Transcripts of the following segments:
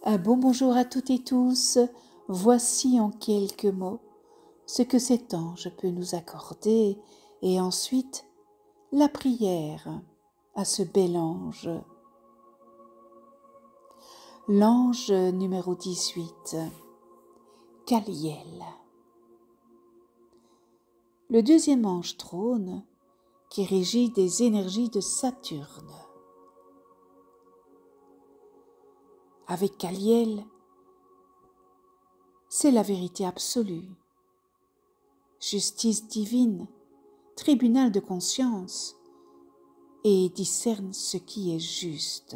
Un bon bonjour à toutes et tous. Voici en quelques mots ce que cet ange peut nous accorder et ensuite la prière à ce bel ange. L'ange numéro 18, Caliel. Le deuxième ange trône qui régit des énergies de Saturne. Avec Caliel, c'est la vérité absolue, justice divine, tribunal de conscience, et discerne ce qui est juste.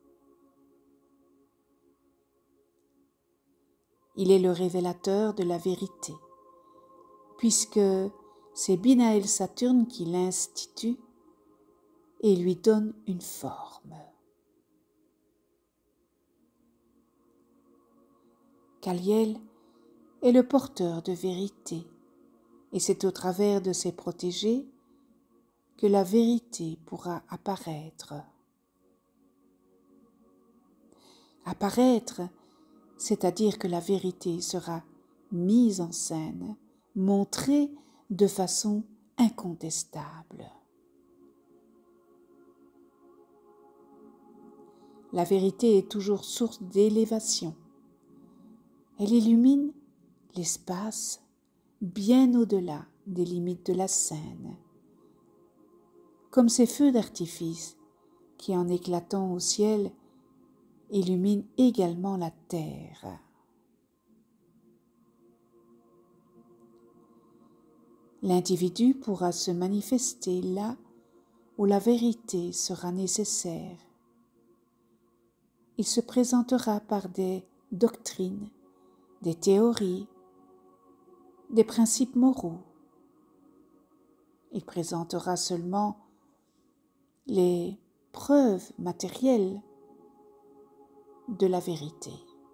Il est le révélateur de la vérité, puisque c'est Binaël Saturne qui l'institue et lui donne une forme. Caliel est le porteur de vérité, et c'est au travers de ses protégés que la vérité pourra apparaître. Apparaître, c'est-à-dire que la vérité sera mise en scène, montrée de façon incontestable. La vérité est toujours source d'élévation. Elle illumine l'espace bien au-delà des limites de la scène, comme ces feux d'artifice qui, en éclatant au ciel, illuminent également la terre. L'individu pourra se manifester là où la vérité sera nécessaire. Il se présentera par des doctrines, des théories, des principes moraux. Il présentera seulement les preuves matérielles de la vérité.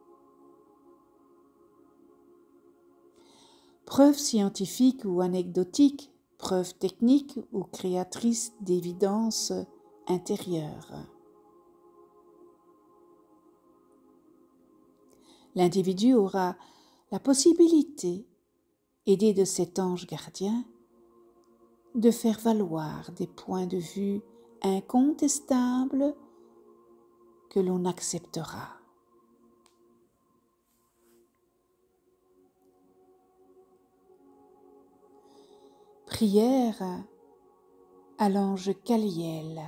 Preuves scientifiques ou anecdotiques, preuves techniques ou créatrices d'évidences intérieures. L'individu aura la possibilité, aidé de cet ange gardien, de faire valoir des points de vue incontestables que l'on acceptera. Prière à l'ange Caliel.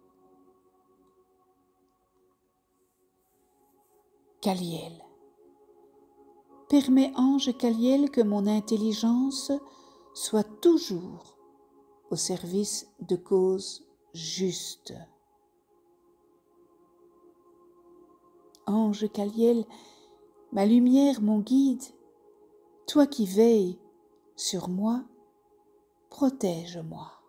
Caliel. Permets, ange Caliel, que mon intelligence soit toujours au service de causes justes. Ange Caliel, ma lumière, mon guide, toi qui veilles sur moi, protège-moi.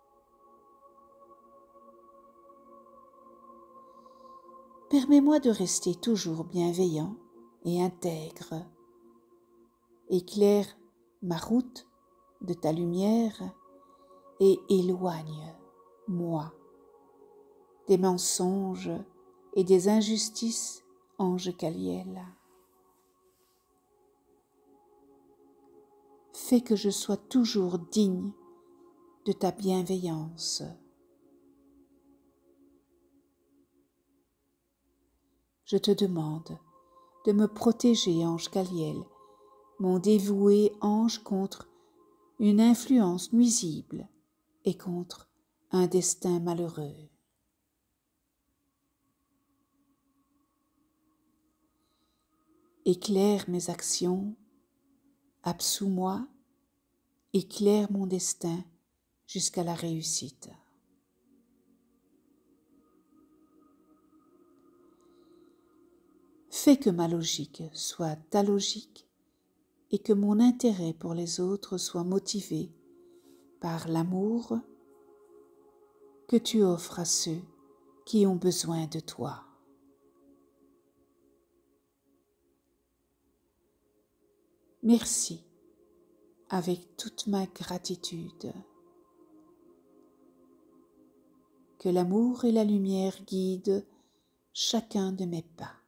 Permets-moi de rester toujours bienveillant et intègre. Éclaire ma route de ta lumière et éloigne-moi des mensonges et des injustices, ange Caliel. Fais que je sois toujours digne de ta bienveillance. Je te demande de me protéger, ange Caliel, mon dévoué ange, contre une influence nuisible et contre un destin malheureux. Éclaire mes actions, absous-moi, éclaire mon destin jusqu'à la réussite. Fais que ma logique soit ta logique et que mon intérêt pour les autres soit motivé par l'amour que tu offres à ceux qui ont besoin de toi. Merci avec toute ma gratitude. Que l'amour et la lumière guident chacun de mes pas.